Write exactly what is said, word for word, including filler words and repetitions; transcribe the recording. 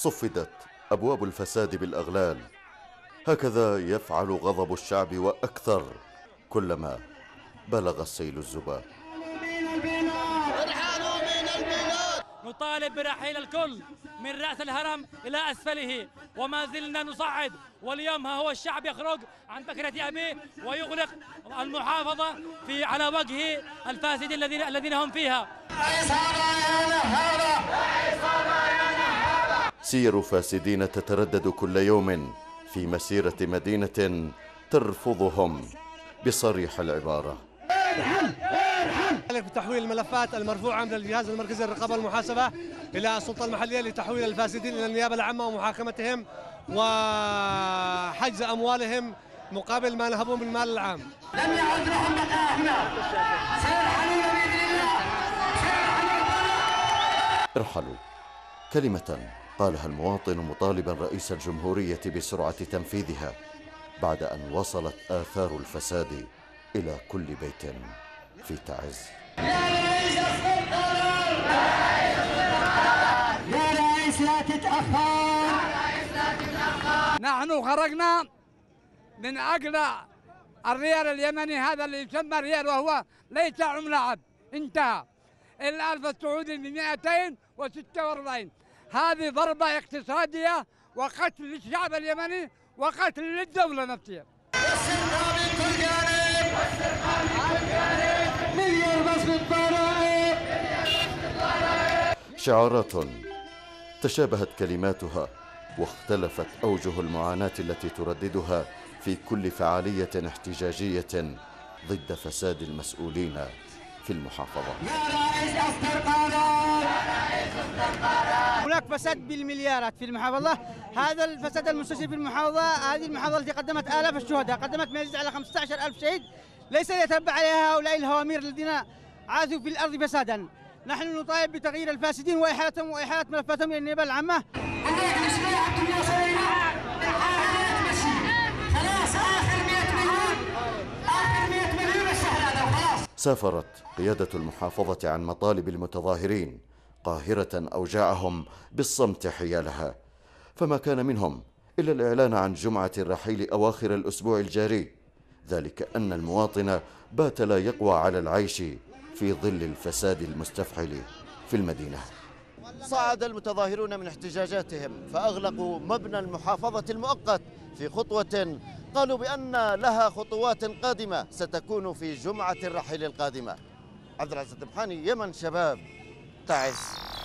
صفدت أبواب الفساد بالأغلال. هكذا يفعل غضب الشعب وأكثر كلما بلغ السيل الزبا. نطالب برحيل الكل من رأس الهرم إلى أسفله، وما زلنا نصعد. واليوم ها هو الشعب يخرج عن بكرة أبيه ويغلق المحافظة في على وجه الفاسدين الذين الذين هم فيها. سير فاسدين تتردد كل يوم في مسيرة مدينة ترفضهم بصريح العبارة. بتحويل الملفات المرفوعة من الجهاز المركزي للرقابة والمحاسبة إلى السلطة المحلية لتحويل الفاسدين إلى النيابة العامة ومحاكمتهم وحجز أموالهم مقابل ما نهبوه من المال العام. لم يعد لهم بقاء هنا، سيرحلون بإذن الله. ارحلوا، كلمة قالها المواطن مطالبا رئيس الجمهورية بسرعة تنفيذها بعد أن وصلت آثار الفساد إلى كل بيت في تعز. يا رئيس القرار، يا رئيس القرار، يا رئيس لا تتأخر، يا رئيس لا تتأخر. نحن خرجنا من أجل الريال اليمني هذا اللي يسمى ريال، وهو ليس عملة عبد، انتهى. الألف السعودي ب مئتين وستة وأربعين. هذه ضربة اقتصادية وقتل للشعب اليمني وقتل للدولة نفسها. والسرقة من كل جانب، والسرقة من كل جانب، مليار بس بالضرائب. شعارات تشابهت كلماتها واختلفت أوجه المعاناة التي ترددها في كل فعالية احتجاجية ضد فساد المسؤولين في المحافظة. يا رئيس أصدر قرار، يا رئيس أصدر قرار. هناك فساد بالمليارات في المحافظة. هذا الفساد المستشري في المحافظة، هذه المحافظة التي قدمت آلاف الشهداء، قدمت ما يزيد على خمسة عشر ألف شهيد، ليس يتبع عليها هؤلاء الهوامير الذين عاثوا في الأرض فسادا. نحن نطالب بتغيير الفاسدين وإحالتهم وإحالة ملفاتهم إلى النيابة العامة. سافرت قيادة المحافظة عن مطالب المتظاهرين قاهرة أوجاعهم بالصمت حيالها، فما كان منهم إلا الإعلان عن جمعة الرحيل أواخر الأسبوع الجاري، ذلك أن المواطن بات لا يقوى على العيش في ظل الفساد المستفحل في المدينة. صعد المتظاهرون من احتجاجاتهم فأغلقوا مبنى المحافظة المؤقت في خطوة قالوا بأن لها خطوات قادمة ستكون في جمعة الرحيل القادمة. عبد العزيز الطبحاني، يمن شباب، تعز.